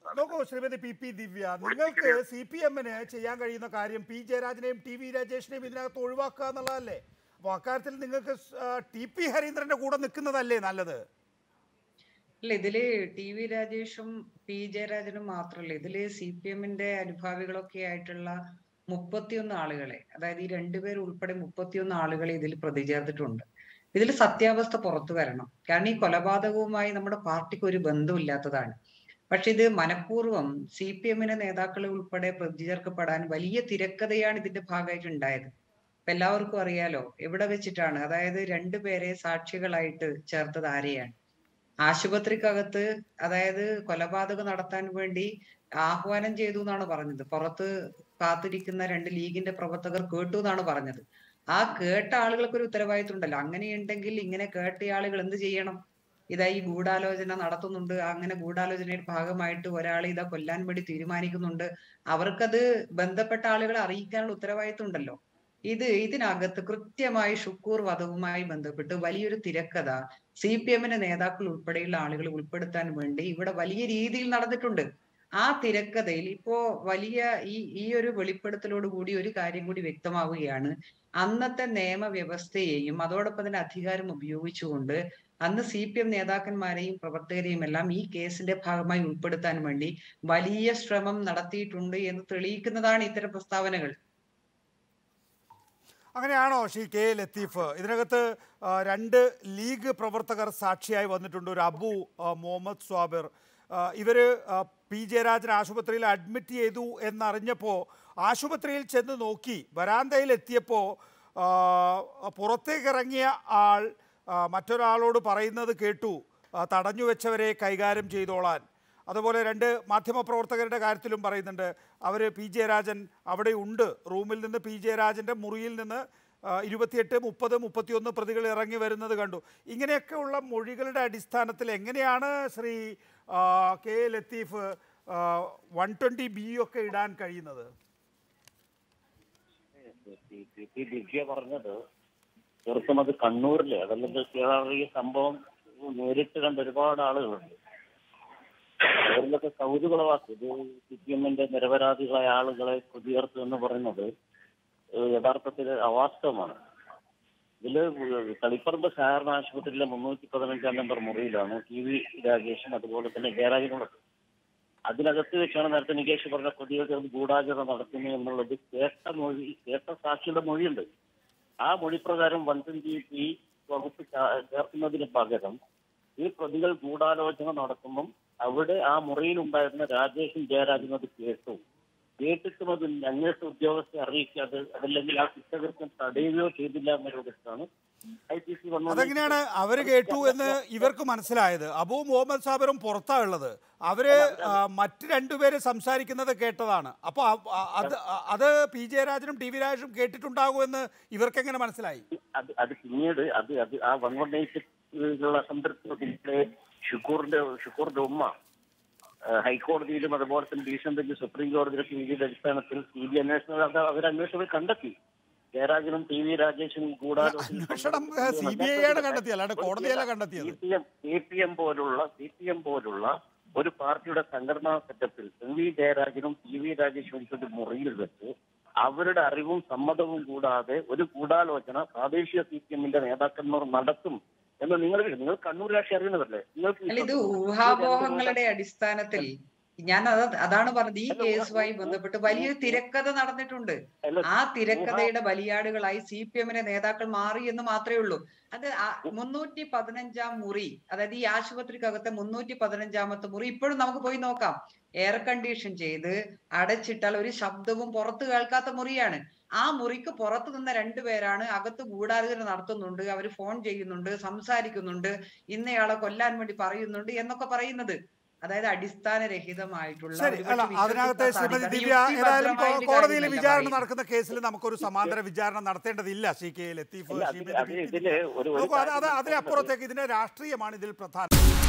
നോക്കൂ ശ്രീമതി പി ദിവ്യ, നിങ്ങൾക്ക് CPM-ന് ചെയ്യാൻ കഴിയുന്ന കാര്യം പി ജയരാജനെയും TV രാജേഷിനെയും ഇതിനകത്ത് ഒഴിവാക്കുക എന്നുള്ളതല്ലേ? അപ്പോൾ അക്കാര്യത്തിൽ നിങ്ങൾക്ക് TP ഹരീന്ദ്രന്റെ കൂടെ നിൽക്കുന്നതല്ലേ നല്ലത്? അല്ല, ഇതില് TV രാജേഷും പി ജയരാജനും മാത്രമല്ല, ഇതില് CPM-ന്റെ അനുഭാവികളൊക്കെ ആയിട്ടുള്ള 31 ആളുകളെ, അതായത് ഈ രണ്ടുപേർ ഉൾപ്പെടെ 31 ആളുകളെ ഇതിൽ പ്രതി ചേർത്തിട്ടുണ്ട്. ഇതിൽ സത്യാവസ്ഥ പുറത്തു വരണം. കാരണം ഈ കൊലപാതകവുമായി നമ്മുടെ പാർട്ടിക്ക് ഒരു ബന്ധമില്ലാത്തതാണ്. പക്ഷെ ഇത് മനഃപൂർവ്വം CPM-ന്റെ നേതാക്കളെ ഉൾപ്പെടെ പ്രതി ചേർക്കപ്പെടാൻ വലിയ തിരക്കഥയാണ് ഇതിന്റെ ഭാഗമായിട്ട് ഉണ്ടായത്. ഇപ്പൊ എല്ലാവർക്കും അറിയാലോ എവിടെ വെച്ചിട്ടാണ്, അതായത് രണ്ടുപേരെ സാക്ഷികളായിട്ട് ചേർത്തത് ആരെയാണ്? ആശുപത്രിക്കകത്ത്, അതായത് കൊലപാതകം നടത്താൻ വേണ്ടി ആഹ്വാനം ചെയ്തു എന്നാണ് പറഞ്ഞത്. പുറത്ത് കാത്തിരിക്കുന്ന 2 ലീഗിന്റെ പ്രവർത്തകർ കേട്ടു എന്നാണ് പറഞ്ഞത്. ആ കേട്ട ആളുകൾക്ക് ഒരു ഉത്തരവാദിത്വം ഉണ്ടല്ലോ. അങ്ങനെയുണ്ടെങ്കിൽ ഇങ്ങനെ കേട്ട ആളുകൾ എന്ത് ചെയ്യണം? ഇതാ ഈ ഗൂഢാലോചന നടത്തുന്നുണ്ട്, അങ്ങനെ ഗൂഢാലോചനയുടെ ഭാഗമായിട്ട് ഒരാളെ ഇതാ കൊല്ലാൻ വേണ്ടി തീരുമാനിക്കുന്നുണ്ട്, അവർക്കത് ബന്ധപ്പെട്ട ആളുകളെ അറിയിക്കാനുള്ള ഉത്തരവാദിത്വം ഉണ്ടല്ലോ. ഇതിനകത്ത് കൃത്യമായി ഷുക്കൂർ വധവുമായി ബന്ധപ്പെട്ട് വലിയൊരു തിരക്കഥ CPM-ന്റെ നേതാക്കൾ ഉൾപ്പെടെയുള്ള ആളുകൾ ഉൾപ്പെടുത്താൻ വേണ്ടി ഇവിടെ വലിയ രീതിയിൽ നടന്നിട്ടുണ്ട്. ആ തിരക്കഥയിൽ ഇപ്പോ വലിയ ഈ ഒരു വെളിപ്പെടുത്തലോടുകൂടി ഒരു കാര്യം കൂടി വ്യക്തമാവുകയാണ്. അന്നത്തെ നിയമവ്യവസ്ഥയെയും അതോടൊപ്പം തന്നെ അധികാരം ഉപയോഗിച്ചുകൊണ്ട് അന്ന് CPM നേതാക്കന്മാരെയും പ്രവർത്തകരെയും എല്ലാം ഈ കേസിന്റെ ഭാഗമായി ഉൾപ്പെടുത്താൻ വേണ്ടി വലിയ ശ്രമം നടത്തിയിട്ടുണ്ട് എന്ന് തെളിയിക്കുന്നതാണ് ഇത്തരം പ്രസ്താവനകൾ. അങ്ങനെയാണോ ശ്രീ K. ലത്തീഫ്? ഇതിനകത്ത് 2 ലീഗ് പ്രവർത്തകർ സാക്ഷിയായി വന്നിട്ടുണ്ട്. ഒരു അബു മുഹമ്മദ് സ്വാബിർ. ഇവർ പി ജയരാജൻ ആശുപത്രിയിൽ അഡ്മിറ്റ് ചെയ്തു എന്നറിഞ്ഞപ്പോൾ ആശുപത്രിയിൽ ചെന്ന് നോക്കി, വരാന്തയിലെത്തിയപ്പോൾ പുറത്തേക്കിറങ്ങിയ ആൾ മറ്റൊരാളോട് പറയുന്നത് കേട്ടു, തടഞ്ഞു വെച്ചവരെ കൈകാര്യം ചെയ്തോളാൻ. അതുപോലെ 2 മാധ്യമപ്രവർത്തകരുടെ കാര്യത്തിലും പറയുന്നുണ്ട്, അവർ പി ജയരാജൻ അവിടെ ഉണ്ട്, റൂമിൽ നിന്ന് പി ജയരാജൻ്റെ മുറിയിൽ നിന്ന് 28, 30, 31 പ്രതികൾ ഇറങ്ങി വരുന്നത് കണ്ടു. ഇങ്ങനെയൊക്കെയുള്ള മൊഴികളുടെ അടിസ്ഥാനത്തിൽ എങ്ങനെയാണ് ശ്രീ K. ലത്തീഫ് 120B ഒക്കെ ഇടാൻ കഴിയുന്നത്? ദിവ്യ പറഞ്ഞത് ചെറുപ്പം അത് കണ്ണൂരിലെ, അതല്ലെങ്കിൽ ഈ സംഭവം നേരിട്ട് കണ്ട ഒരുപാട് ആളുകളുണ്ട്. അവരിലൊക്കെ കൗതുകളവാക്കി ഇത് CPM-ന്റെ നിരപരാധികളായ ആളുകളെ പ്രതിയേർത്തു എന്ന് പറയുന്നത് യഥാർത്ഥത്തിൽ അവാസ്തവമാണ്. ഇതില് തളിപ്പറമ്പ് സാധാരണ ആശുപത്രിയിലെ 315 നമ്പർ മുറിയിലാണ് TV രാജേഷും അതുപോലെ തന്നെ ജയരാജനുള്ളത്. അതിനകത്ത് വെച്ചാണ് നേരത്തെ നികേഷ് പറഞ്ഞ പ്രതികൾക്ക് ഗൂഢാചരണം നടത്തുന്നു എന്നുള്ളത് കേട്ട സാക്ഷിയുടെ മൊഴിയുണ്ട്. ആ മൊഴിപ്രകാരം 120B വകുപ്പ് ചേർക്കുന്നതിന് പകരം ഈ പ്രതികൾ ഗൂഢാലോചന നടത്തുമ്പം അവിടെ ആ മുറിയിലുണ്ടായിരുന്ന രാജേഷും ജയരാജനും അത് കേട്ടിട്ടും അത് അന്വേഷണ ഉദ്യോഗസ്ഥരെ അറിയിക്കാതെ, അതല്ലെങ്കിൽ ആ കുറ്റകൃത്യം തടയുകയോ ചെയ്തില്ല എന്നതിനോടാണ് IPC വന്നത്. അതെങ്ങനെയാണ് അവർ കേട്ടു എന്ന് ഇവർക്ക് മനസ്സിലായത്? അബു മുഹമ്മദ് സാബിറും പുറത്താണ് ഉള്ളത്, അവര് മറ്റ് 2 പേര് സംസാരിക്കുന്നത് കേട്ടതാണ്. അപ്പോൾ അത് പി ജയരാജനും TV രാജേഷും കേട്ടിട്ടുണ്ടാകുമെന്ന് ഇവർക്ക് എങ്ങനെ മനസ്സിലായി? അത് പിന്നീട് ആ 118 സംതൃപ്തി ഷുക്കൂറിന്റെ ഉമ്മ ഹൈക്കോടതിയിലും അതുപോലെ തന്നെ ഡിവിഷൻ ബെഞ്ച് സുപ്രീം കോടതിയിലും CBI അടിസ്ഥാനത്തിൽ CBI അന്വേഷണം അവരന്വേഷണം കണ്ടെത്തി. ജയരാജനും TV രാജേഷനും കൂടാതെ CPM പോലുള്ള ഒരു പാർട്ടിയുടെ സംഘടനാ സെറ്റപ്പിൽ MV ജയരാജനും TV രാജേഷും ഒരു മുറിയിൽ വെച്ച് അവരുടെ അറിവും സമ്മതവും കൂടാതെ ഒരു ഗൂഢാലോചന പ്രാദേശിക CPM-ന്റെ നേതാക്കന്മാർ നടത്തും എന്ന് നിങ്ങൾ കണ്ണൂർ രാഷ്ട്രീയം അറിയുന്നതല്ലേ? ഇത് ഊഹാപോഹങ്ങളുടെ അടിസ്ഥാനത്തിൽ അതാണ് പറഞ്ഞത്. ഈ കേസുമായി ബന്ധപ്പെട്ട് വലിയൊരു തിരക്കഥ നടന്നിട്ടുണ്ട്. ആ തിരക്കഥയുടെ ബലിയാടുകളായി CPM-ന്റെ നേതാക്കൾ മാറി എന്ന് മാത്രമേ ഉള്ളൂ. അത് 315 മുറി, അതായത് ഈ ആശുപത്രിക്കകത്തെ 315 മുറി ഇപ്പോഴും നമുക്ക് പോയി നോക്കാം. എയർ കണ്ടീഷൻ ചെയ്ത് അടച്ചിട്ടാൽ ഒരു ശബ്ദവും പുറത്ത് കേൾക്കാത്ത മുറിയാണ്. ആ മുറിക്ക് പുറത്തു നിന്ന 2 പേരാണ് അകത്ത് ഗൂഢാലോചന നടത്തുന്നുണ്ട്, അവർ ഫോൺ ചെയ്യുന്നുണ്ട്, സംസാരിക്കുന്നുണ്ട്, ഇന്നയാളെ കൊല്ലാൻ വേണ്ടി പറയുന്നുണ്ട് എന്നൊക്കെ പറയുന്നത്. അതായത് അടിസ്ഥാനരഹിതമായിട്ടുള്ള കോടതിയിൽ വിചാരണ നടക്കുന്ന കേസിൽ നമുക്കൊരു സമാന്തര വിചാരണ നടത്തേണ്ടതില്ല. ശ്രീ K. ലത്തീഫ്, അതിനപ്പുറത്തേക്ക് ഇതിന്റെ രാഷ്ട്രീയമാണ് ഇതിൽ പ്രധാനം.